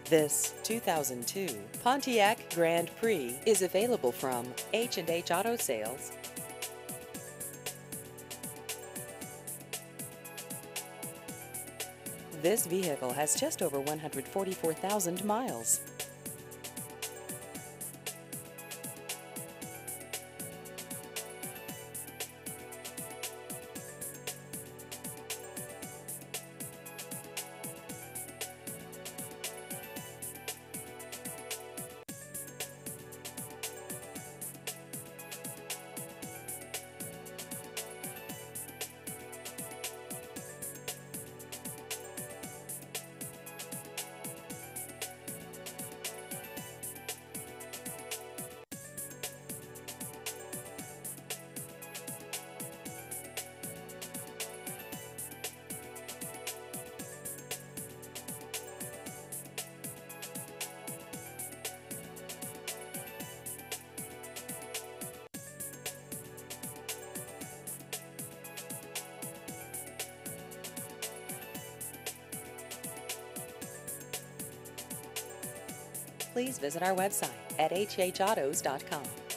This 2002 Pontiac Grand Prix is available from H&H Auto Sales. This vehicle has just over 144,000 miles. Please visit our website at hhautos.com.